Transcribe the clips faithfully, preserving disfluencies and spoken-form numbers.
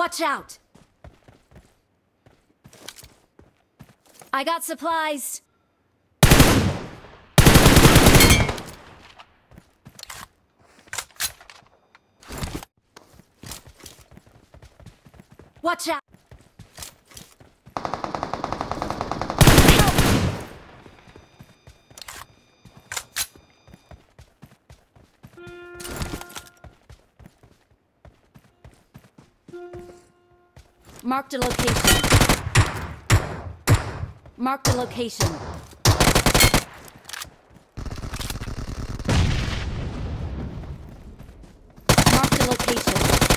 Watch out! I got supplies. Watch out! Mark the location. Mark the location. Mark the location.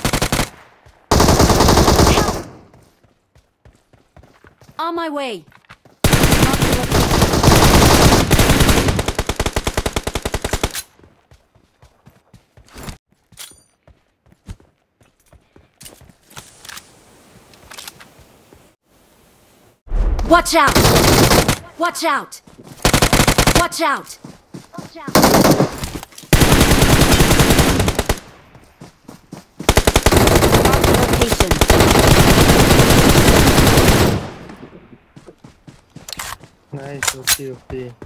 Help! On my way. Mark the location. Watch out! Watch out! Watch out! Watch out! Mark the location. Nice, okay, okay.